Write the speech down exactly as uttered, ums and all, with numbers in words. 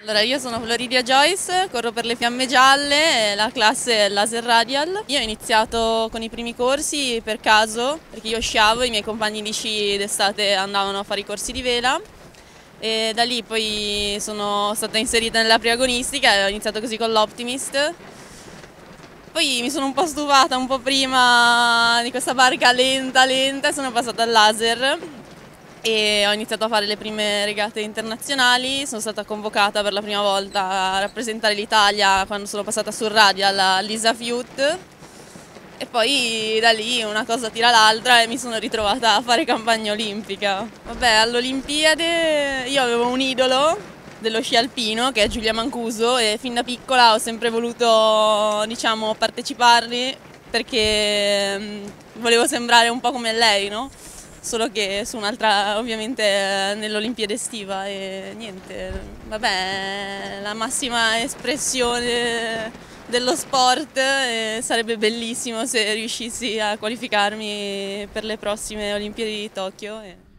Allora, io sono Floridia Joyce, corro per le Fiamme Gialle, la classe è Laser Radial. Io ho iniziato con i primi corsi per caso, perché io sciavo e i miei compagni di sci d'estate andavano a fare i corsi di vela. E da lì poi sono stata inserita nella preagonistica e ho iniziato così con l'Optimist. Poi mi sono un po' stufata un po' prima di questa barca lenta lenta e sono passata al laser e ho iniziato a fare le prime regate internazionali. Sono stata convocata per la prima volta a rappresentare l'Italia quando sono passata sul radial all'I S A F Youth e poi da lì una cosa tira l'altra e mi sono ritrovata a fare campagna olimpica. Vabbè, all'Olimpiade io avevo un idolo dello sci alpino che è Giulia Mancuso e fin da piccola ho sempre voluto, diciamo, parteciparli perché mh, volevo sembrare un po' come lei, no? Solo che su un'altra, ovviamente nell'Olimpiade estiva e niente, vabbè, la massima espressione dello sport e sarebbe bellissimo se riuscissi a qualificarmi per le prossime Olimpiadi di Tokyo. E...